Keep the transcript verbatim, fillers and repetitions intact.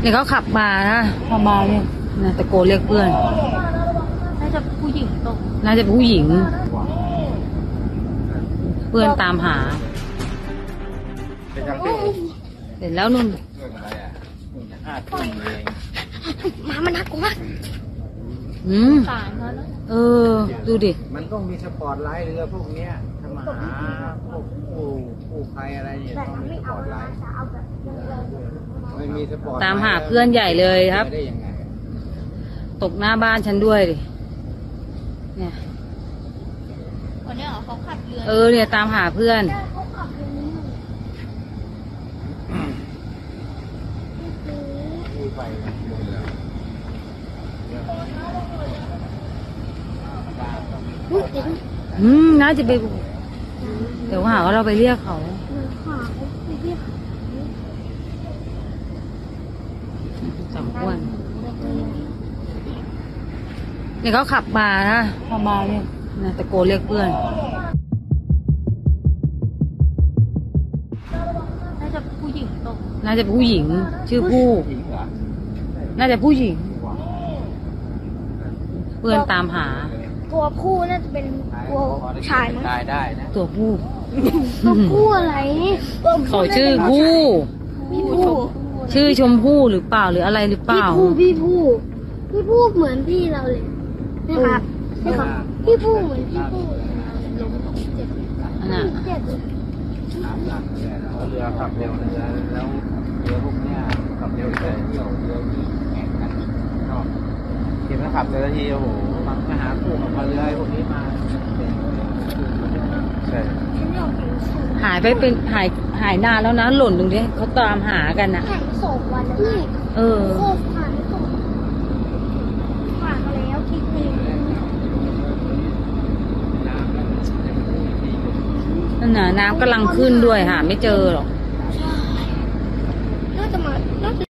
เนี่ยเขาขับมานะพอมาเนี่ยนะตะโกนเรียกเพื่อนน่าจะผู้หญิงตกน่าจะผู้หญิงเพื่อนตามหาเสร็จแล้วนุ่นมามันน่ากลัวอืมสารเขาเนอะเออดูดิมันต้องมีสปอร์ตไลท์เรือพวกเนี้ยถ้ามาหาพวกผู้ผู้ใครอะไรเนี่ยต้องมีสปอร์ตไลท์ไม่มีสปอร์ตตามหาเพื่อนใหญ่เลยครับตกหน้าบ้านฉันด้วยดิเนี่ยคนนี้เหรอเขาขับเรือเออเนี่ยตามหาเพื่อนอืมน่าจะไปเดี๋ยวหาว่าเราไปเรียกเขาสองคนเนี่ยเขาขับมานะพอมาเนี่ยนะตะโกนเรียกเพื่อนน่าจะผู้หญิงตกน่าจะผู้หญิงชื่อผู้น่าจะผู้หญิงเพื่อนตามหาตัวผู้น่าจะเป็นตัวชายมั้งตายได้นะตัวผู้ตัวผู้อะไรเขาชื่อผู้พี่ผู้ชื่อชมพู่หรือเปล่าหรืออะไรหรือเปล่าพี่ผู้พี่ผู้พี่ผู้เหมือนพี่เราเลยนะครับนี่ครับพี่ผู้เหมือนพี่ผู้อันน่ะเรือขับเร็วเรือแล้วเรือพวกเนี้ยขับเร็วเลยเที่ยวเรือที่แข่งกันชอบทีมนักขับแต่ละทีโอ้โหบางมาหาคู่กับเรือพวกนี้มาใช่หายไปเป็นหายหายนานแล้วนะหล่นตรงนี้เขาตามหากันนะแข่งสองวันแล้วเออโคตรผ่านสองผ่านมาแล้วคิดเองนั่นน่ะน้ำกำลังขึ้นด้วยหาไม่เจอหรอกน่าจะมาน่าจะ